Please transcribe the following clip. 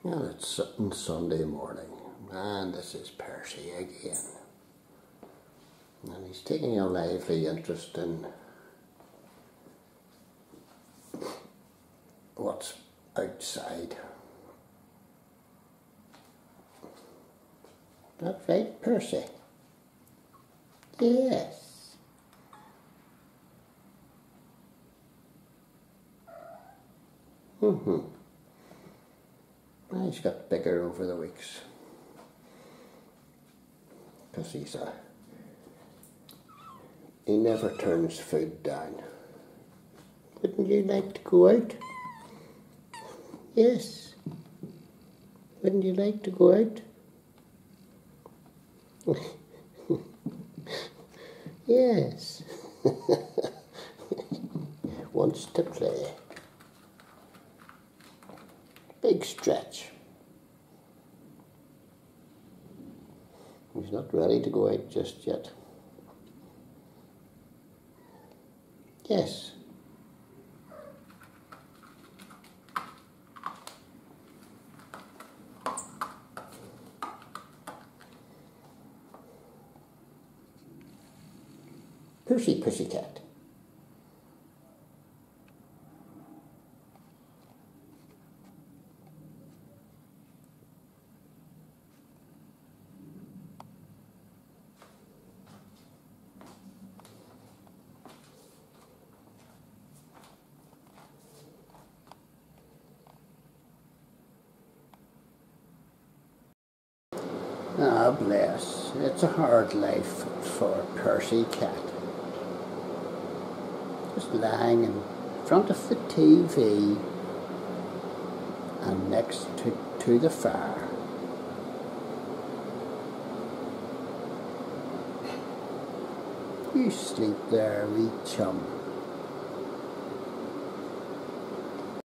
And it's Sunday morning, and this is Percy again. And he's taking a lively interest in what's outside. That's right, Percy. Yes. He's got bigger over the weeks. Because he never turns food down. Wouldn't you like to go out? Yes. Wouldn't you like to go out? Yes. Wants to play. Big stretch. He's not ready to go out just yet. Yes. Percy Pussycat. Ah, bless. It's a hard life for Percy Cat. Just lying in front of the TV and next to the fire. You sleep there, wee chum.